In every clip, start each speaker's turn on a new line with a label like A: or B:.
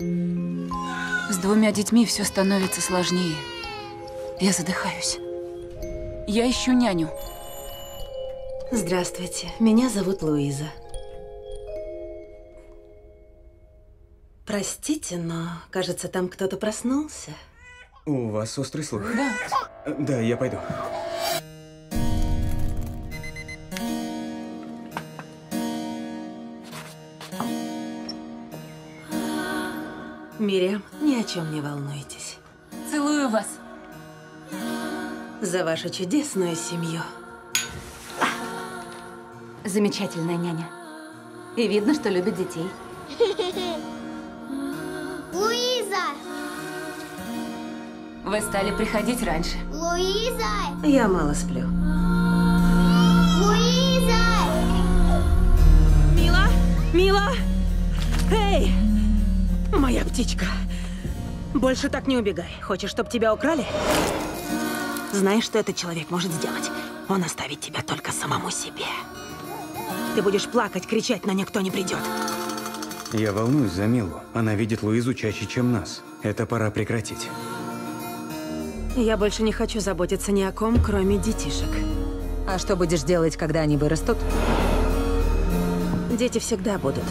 A: С 2 детьми все становится сложнее. Я задыхаюсь. Я ищу няню.
B: Здравствуйте, меня зовут Луиза. Простите, но, кажется, там кто-то проснулся.
C: У вас острый слух?
A: Да.
C: Да, я пойду.
B: Мириам, ни о чем не волнуйтесь.
A: Целую вас.
B: За вашу чудесную семью.
D: Замечательная няня. И видно, что любит детей.
E: Луиза!
A: Вы стали приходить раньше.
E: Луиза!
B: Я мало сплю.
E: Луиза!
B: Мила! Мила! Эй! Моя птичка. Больше так не убегай. Хочешь, чтобы тебя украли? Знаешь, что этот человек может сделать? Он оставит тебя только самому себе. Ты будешь плакать, кричать, но никто не придет.
C: Я волнуюсь за Милу. Она видит Луизу чаще, чем нас. Это пора прекратить.
B: Я больше не хочу заботиться ни о ком, кроме детишек.
D: А что будешь делать, когда они вырастут?
B: Дети всегда будут.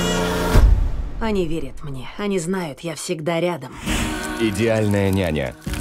B: Они верят мне. Они знают, я всегда рядом.
F: Идеальная няня.